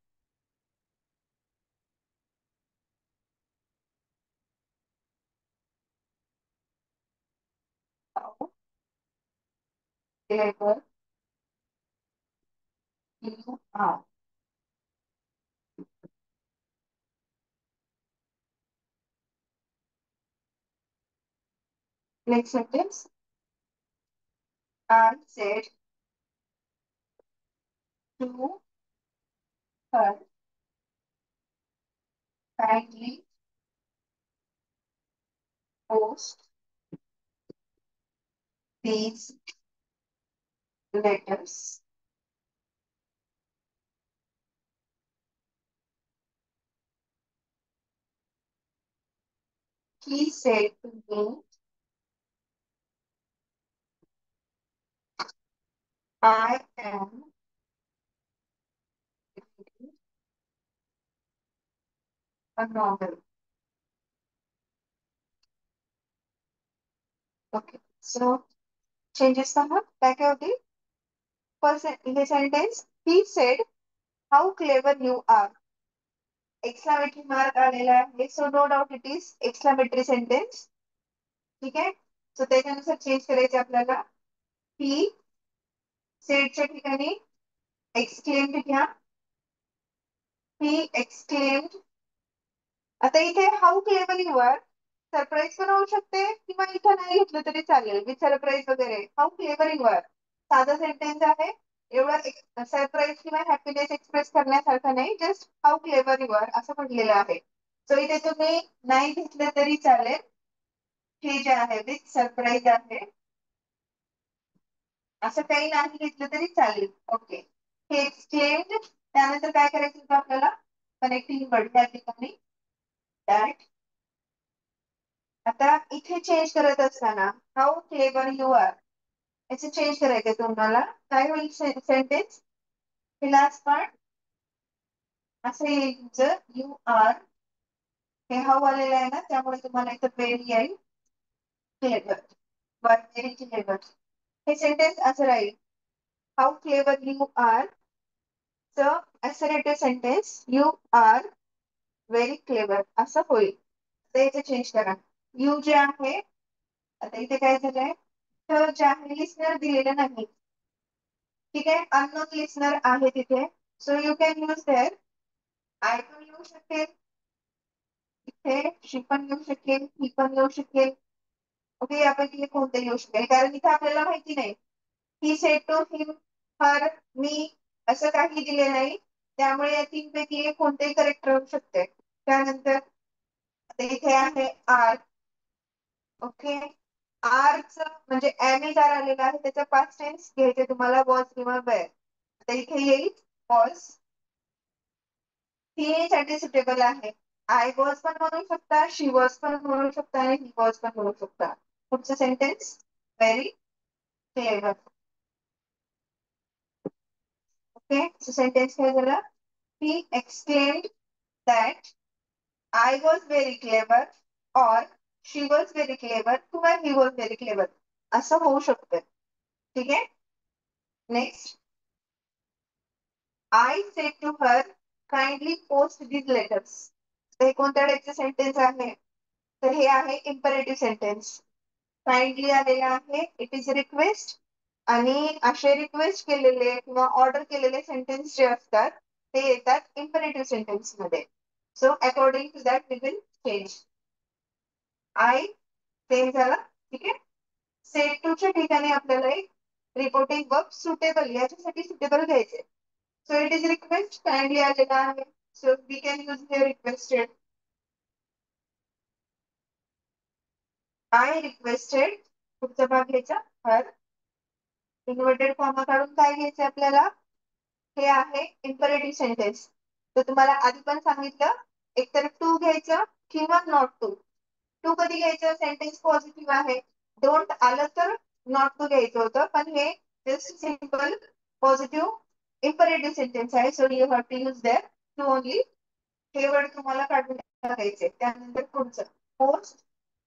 How clever you are. Next sentence. I said to her, kindly post these letters. He said to me, I am reading a novel. Okay, so changes पहा काय काय होती. First हे sentence, he said how clever you are. Exclamatory mark आलेला आहे, so no doubt it is exclamatory sentence. ठीक आहे, so त्याच्यानुसार चेंज करायचे आपल्याला. ही सेडच्या ठिकाणी एक्सक्लेम्ड घ्या. He exclaimed. आता इथे how clever you are surprise पण होऊ शकते किंवा इथं नाही घेतलं तरी चालेल विथ सरप्राईज वगैरे. हाऊ क्लेवर यू आर साधा सेंटेन्स आहे, एवढं सरप्राईज किंवा हॅपीनेस एक्सप्रेस करण्यासारखं नाही, just how clever you are असं म्हटलेलं आहे. सो इथे तुम्ही नाही घेतलं तरी चालेल, हे जे आहे विथ सरप्राईज आहे, असं काही नाही घेतलं तरी चालेल. ओके, हे एक्सक्लेम्ड. त्यानंतर काय करायचं होतं आपल्याला, कनेक्टिंग वर्ड त्या ठिकाणी दॅट. आता इथे चेंज करत असताना हाऊ क्लेवर यू आर याचे चेंज करायचे तुम्हाला. काय होईल सेंटेन्स, हे लास्ट पार्ट असं येईल तुमचं, यू आर हे हाऊ आलेलं आहे ना, त्यामुळे तुम्हाला इथं व्हेरी येईल क्लेवर, व्हेरी क्लेवर. हे सेंटेन्स असं राहील, हाऊ क्लेवर यू आर. च assertive sentence, you are very clever असं होईल. तर इथे चेंज करा. यू जे आहे, आता इथे काय झालंय, तर जे आहे लिस्नर दिलेलं नाही. ठीक आहे, अननोन लिस्नर आहे तिथे, so you can use there. I पण येऊ शकेल इथे, शी पण येऊ शकेल, ही पण येऊ शकेल. ओके, यापैकी कोणतंही येऊ शकेल, कारण इथे आपल्याला माहिती नाही. ही सेड टू हिम, हर, मी असं काही दिले नाही, त्यामुळे या तीन पैकी एक कोणतेही करेक्ट राहू शकते. त्यानंतर इथे आहे आर. ओके, आरच म्हणजे ऍमिजार आलेला आहे, त्याचा पास्ट टेन्स घ्यायचे तुम्हाला, वॉज किंवा वेअर. आता इथे येईल वॉज, साठी सुटेबल आहे. आय वॉज पण म्हणू शकता, शी वॉज पण म्हणू शकता, आणि ही वॉज पण म्हणू शकता. पुढचं sentence, very clever. Okay, sentence काय झालं, he exclaimed that I was very clever or she was very clever किंवा he was very clever असं होऊ शकतं. ठीक आहे, next. I said to her kindly post these letters. हे कोणत्या टाईपचं सेंटेन्स आहे, तर हे आहे इम्परेटिव्ह सेंटेन्स. काइंडली आलेला आहे, इट इज रिक्वेस्ट. आणि असे रिक्वेस्ट केलेले किंवा ऑर्डर केलेले सेंटेन्स जे असतात ते येतात इम्परेटिव्ह सेंटेन्स मध्ये. So according to that we will change. I change झाला. ठीक आहे, सेट टू च्या ठिकाणी आपल्याला एक रिपोर्टिंग वर्ब सुटेबल याच्यासाठी सुटेबल घ्यायचे. So it is request, kindly आलेला आहे, so we can use here requested. I requested, पुढचा भाग घ्यायचा हर. इन्व्हर्टेड कॉमा काढून काय घ्यायचं आपल्याला, हे आहे इम्परेटिव्ह सेंटेन्स. तर तुम्हाला आधी पण सांगितलं, एकतर टू घ्यायचं किंवा नॉट टू. टू कधी घ्यायचं, सेंटेन्स पॉझिटिव्ह आहे, डोंट आलं तर नॉट टू घ्यायचं होतं, पण हे just simple positive imperative sentence आहे, so you have to use there to only. हे वर्ड तुम्हाला काढून टाकायचे. त्यानंतर पुढचं पोस्ट,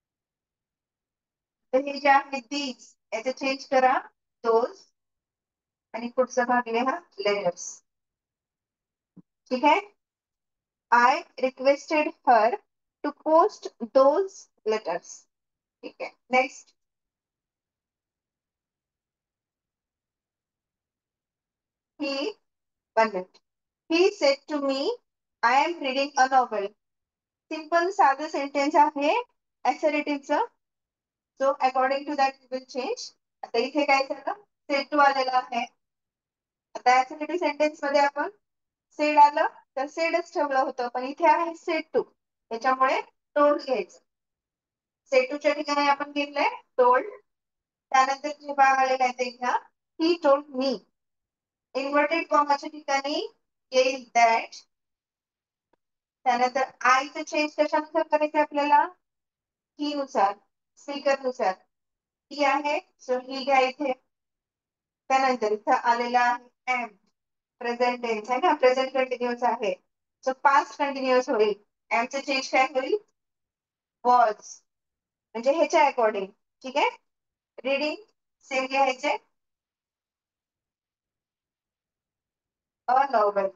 तर हे जे आहे दीज याचं चेंज करा दोज, आणि पुढचा भाग लिहा लेटर्स. ठीक है. I requested her to post those letters. ठीक है. Next. He, one minute. He said to me, I am reading a novel. Simple साधं सेंटेन्स आहे assertive. So according to that we will change. आता इथे काय झालं, सेड टू आलेला आहे. आता assertive सेंटेन्स मध्ये आपण सेड आलं तर सेडच ठेवलं होतं, पण इथे आहे सेड टू, त्याच्यामुळे टोल्ड घ्यायचं. सेड टूच्या ठिकाणी आपण घेतलंय टोल्ड. त्यानंतर जे भाग आलेला आहे ते घ्या, ही टोल्ड मी. इन्व्हर्टेड कॉमाच्या ठिकाणी येईल दॅट. त्यानंतर आयचं चेंज कशानुसार करायचं आपल्याला, ही नुसार, स्पीकर नुसार. ही आहे सो ही घ्या इथे. त्यानंतर इथं आलेला आहे एम, प्रेझेंट टेन्स आहे ना, प्रेझेंट कंटिन्युअस आहे, सो पास्ट कंटिन्युअस होईल. एमचं चेंज काय होईल, वॉज, म्हणजे ह्याच्या अकॉर्डिंग. ठीक आहे. रीडिंग सेम घ्यायचे, अ नॉवल.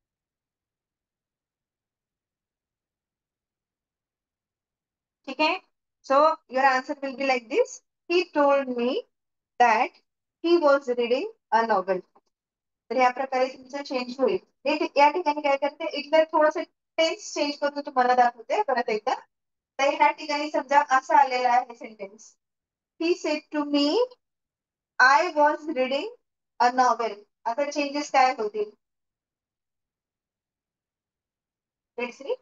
ठीक आहे. So your answer will be like this, he told me that he was reading a novel. तर या प्रकारे तुमचं चेंज होईल. हे या ठिकाणी काय करते, एकदा थोडस टेन्स चेंज करून तुम्हाला दाखवते परत एकदा. तर ह्या ठिकाणी समजा असं आलेलं आहे sentence, he said to me I was reading a novel. आता चेंजेस काय होतील, लेट्स सी.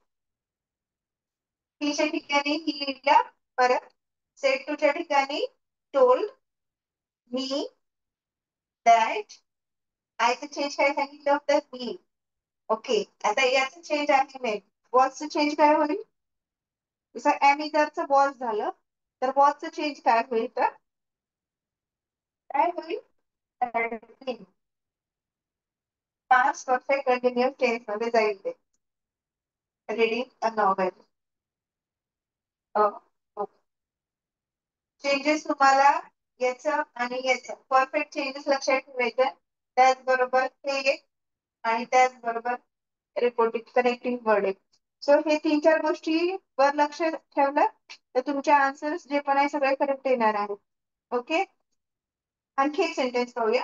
च्या ठिकाणी ही लिहिल्या परत, सेड टूच्या ठिकाणी टोल्ड मी दॅट. आयचं चेंज काय सांगितलं होतं, मी. ओके. आता याचं चेंज आहे मेन. वॉजचं चेंज काय होईल, जसं एम इधरचं वॉज झालं तर वॉजचं चेंज काय होईल, तर काय होईल, पास्ट परफेक्ट कंटिन्युअस टेन्स मध्ये जाईल ते, रीडिंग अ नॉवेल. चेंजेस तुम्हाला याचं आणि याचं परफेक्ट चेंजेस लक्षात ठेवायचं. त्याचबरोबर हे एक आणि त्याचबरोबर रिपोर्टिंग कनेक्टिंग वर्ड एक. सो हे तीन चार गोष्टी वर लक्ष ठेवलं तर तुमचे आन्सर्स जे पण आहे सगळे करेक्ट येणार आहेत. ओके. आणखी एक सेंटेन्स पाहूया.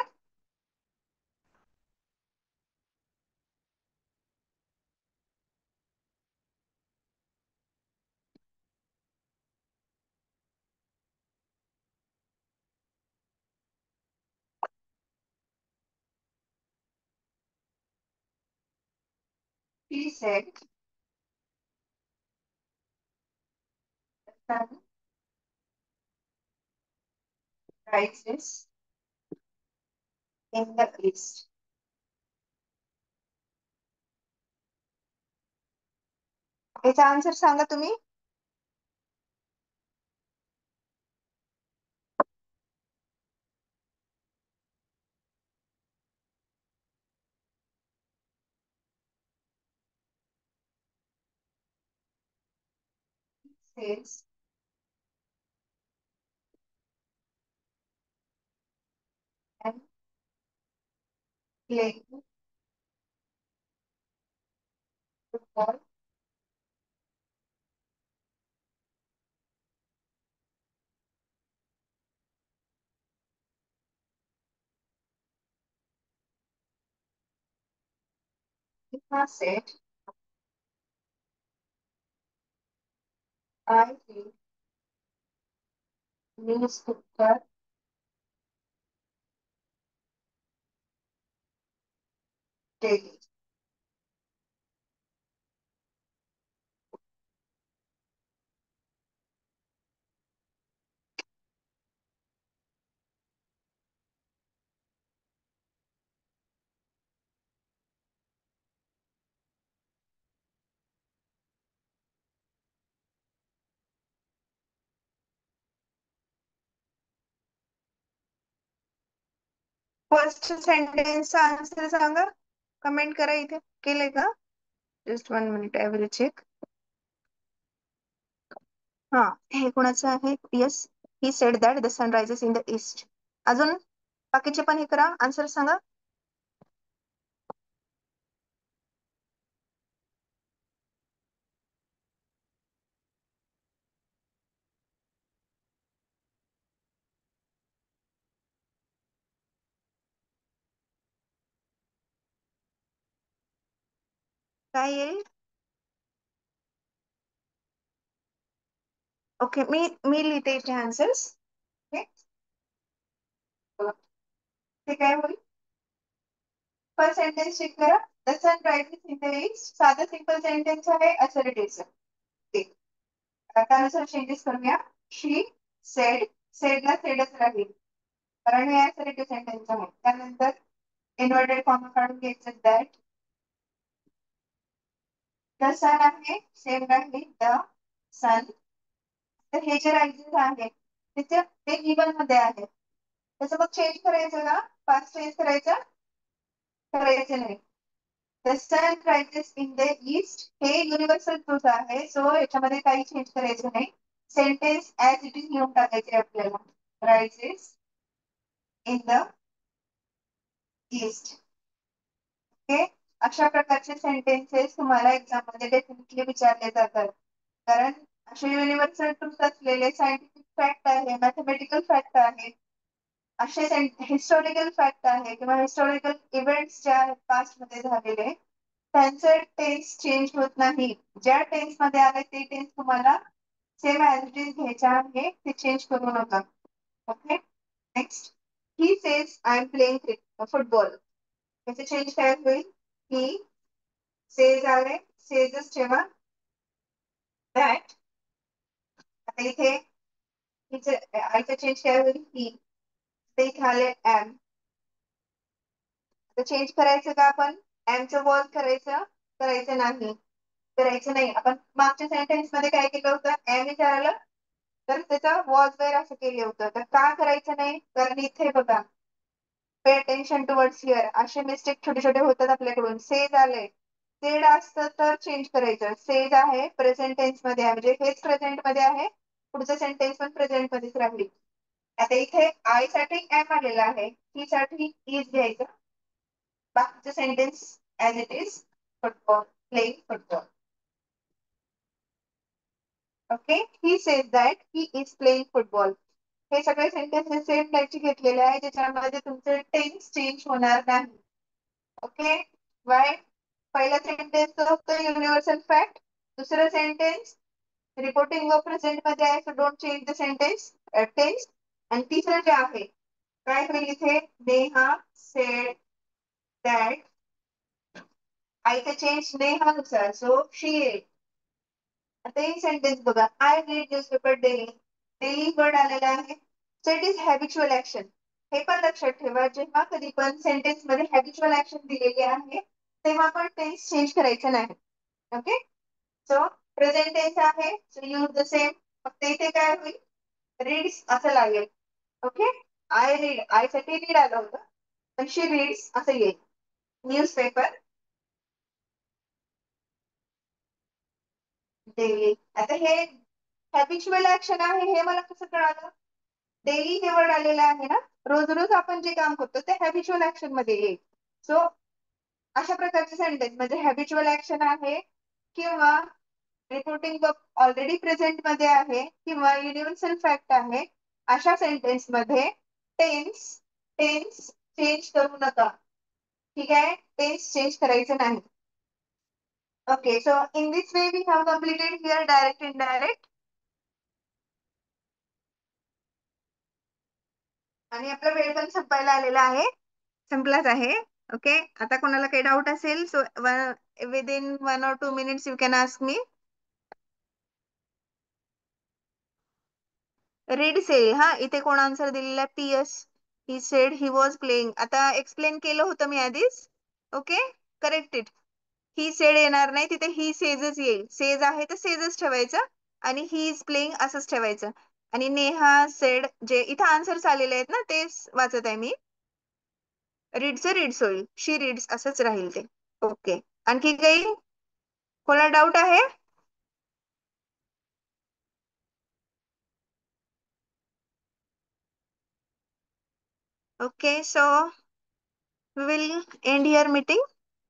He said, sun rises in the east. याचा आन्सर सांगा तुम्ही. Says and playing football said, I read newspaper daily. First सेंटेन्सचा आन्सर सांगा, कमेंट करा इथे. केलंय का, just one minute, I will check. हा, हे कोणाचं आहे, yes. He said that the sun rises in the east. अजून बाकीचे पण हे करा, आन्सर सांगा. काय येईल? ओके, मी मी लिहिते इथे आन्सर्स. ओके, ते काय होईल? फर्स्ट सेंटेन्स चेक करा. The sun rises in the east. साधं सिंपल सेंटेन्स आहे, असं इट. त्यानुसार चेंजेस करूया. शी सेड. सेडला सेडच राहील कारण हे ऍसरेटिव्ह सेंटेन्स आहे. त्यानंतर इन्व्हर्टेड कॉमा काढून घ्यायचं. दॅट द सन आहे, सेम राहील द सन. तर हे जे रायझेस आहे तिथे ते इव्हन मध्ये आहे. तसं मग चेंज करायचं का? पास्ट चेंज करायचं? करायचं नाही. The sun rises in the east हे युनिव्हर्सल ट्रूथ आहे. सो याच्यामध्ये काही चेंज करायचं नाही. सेंटेन्स ऍज इट इज लिहून टाकायचे आपल्याला. Rises in the east. Okay, अशा प्रकारचे सेंटेन्सेस तुम्हाला एक्झाम मध्ये डेफिनेटली विचारले जातात. कारण असे युनिव्हर्सल ट्रूथ असलेले सायंटिफिक फॅक्ट आहे, मॅथमॅटिकल फॅक्ट आहे, असे हिस्टॉरिकल फॅक्ट आहे किंवा हिस्टॉरिकल इव्हेंट्स ज्या पास्ट मध्ये झालेले त्यांचे टेन्स चेंज होत नाही. ज्या टेन्स मध्ये आले ते टेन्स तुम्हाला सेम ऍज इट इज घ्यायचा आहे, ते चेंज करू नका. Okay, next. He says I am playing football. त्याचे चेंज काय होईल? ही सेज आले, सेजच ठेवा. दॅट आता इथे आयचं चेंज काय होईल? ही. ते इथे आले एम. तर चेंज करायचं का आपण? एमचं वॉल करायचं? करायचं नाही. करायचं नाही. आपण मागच्या सेंटेन्स मध्ये काय केलं होतं? एम विचारलं तर त्याचा वॉज वेअर असं केलं होतं. तर का करायचं नाही? कारण इथे बघा, पे अटेन्शन टुवर्ड्स हिअर, असे मिस्टेक छोटे छोटे होतात आपल्याकडून. सेज आले, सेड असतं तर चेंज करायचं. सेज आहे प्रेझेंट टेन्स मध्ये आहे, म्हणजे हेच प्रेझेंट मध्ये आहे, पुढचं सेंटेन्स पण प्रेझेंट मध्येच राहील. आता इथे आय साठी एम आलेला आहे, ही साठी इज घ्यायचं. बाकीचं sentence as it is. Football, playing football. Okay, he says that he is playing football. हे सगळे सेंटेन्सेस सेम टाईपचे घेतलेले आहे, ज्याच्यामध्ये तुमचे टेन्स चेंज होणार नाही. Okay, why? पहिला सेंटेन्स होतं युनिव्हर्सल फॅक्ट. दुसरं सेंटेन्स रिपोर्टिंग व प्रेझेंट मध्ये आहे, so don't change the sentence tense. आणि तिसरं जे आहे काय होईल इथे? Neha said that. आयचं चेंज नेहानुसार, सो शी इज. आता एक सेंटेन्स बघा, I read newspaper daily. Daily word आलेला आहे, so it is habitual action. हे पण लक्षात ठेवा, जेव्हा कधी पण सेंटेन्स मध्ये हॅबिच्युअल ऍक्शन दिलेली आहे तेव्हा पण टेन्स चेंज करायचं नाही. ओके, सो प्रेझेंट टेन्स आहे, सो यूज द सेम. फक्त इथे काय होईल? रीड्स असं लागेल. ओके, आय रीड, आय साठी रीड आलं होतं, पण शी रीड्स असं येईल. Newspaper daily. आता हे हॅबिच्युअल ऍक्शन आहे, हे मला कसं कळालं? डेली हे वर्ड आलेलं आहे ना, रोज रोज आपण जे काम करतो ते हॅबिच्युअल ऍक्शन मध्ये येईल. सो अशा प्रकारचे सेंटेन्स म्हणजे हॅबिच्युअल ऍक्शन आहे किंवा रिपोर्टिंग ऑलरेडी प्रेझेंट मध्ये आहे किंवा युनिव्हर्सल फॅक्ट आहे, अशा सेंटेन्स मध्ये टेन्स टेन्स चेंज करू नका. ठीक आहे, टेन्स चेंज करायचं नाही. Okay, so in this way we have completed here direct indirect. आणि आपला वेळ पण संपायला आलेला आहे, संपलाच आहे. ओके, आता कोणाला काही डाऊट असेल so within one or two minutes you can ask me. Read said, हा इथे कोण आन्सर दिलेला? PS. He said he was playing. आता एक्सप्लेन केलं होतं मी आधीच. Okay, correct it. He said येणार नाही, तिथे ही सेजच येईल. सेज आहे तर सेजच ठेवायचं आणि ही इज प्लेइंग असंच ठेवायचं. आणि नेहा सेड, जे इथं आन्सर्स आलेले आहेत ना तेच वाचत आहे मी. रीड्स रीड्स होईल, शी रीड्स असंच राहील ते. ओके, आणखी काही कोणाला डाऊट आहे? Okay, so we will end here meeting.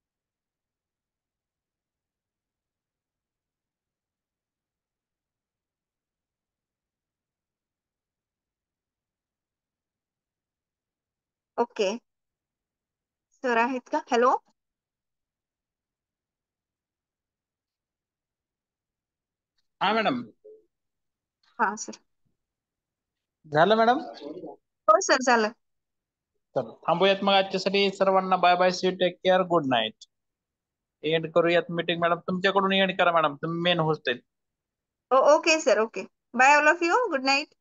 Okay, sir आहेत का? हॅलो. हा मॅडम. हा सर. झालं मॅडम. हो सर झालं. चल थांबूयात मग आजच्यासाठी. सर्वांना bye bye, see take care, good night. End करूयात मीटिंग. मॅडम तुमच्याकडून एंड करा मॅडम, तुम्ही मेन होस्ट आहेत. Okay sir, okay. Bye all of you, good night.